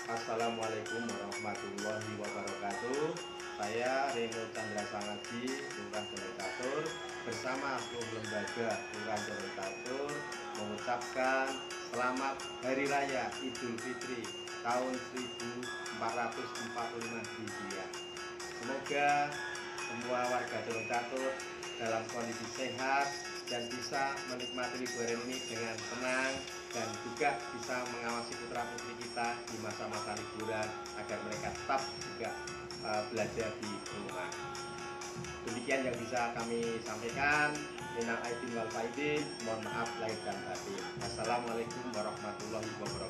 Assalamualaikum warahmatullahi wabarakatuh. Saya Reno Chandra Sangaji, Lurah Catur, bersama seluruh lembaga Lurah Catur mengucapkan selamat Hari Raya Idul Fitri tahun 1445 Hijriah. Semoga semua warga Catur dalam kondisi sehat dan bisa menikmati liburan ini dengan tenang, dan juga bisa mengawasi putra-putri kita di masa-masa liburan agar mereka tetap juga belajar di rumah. Demikian yang bisa kami sampaikan. Minal aidin wal faidin, mohon maaf lahir dan batin. Wassalamualaikum warahmatullahi wabarakatuh.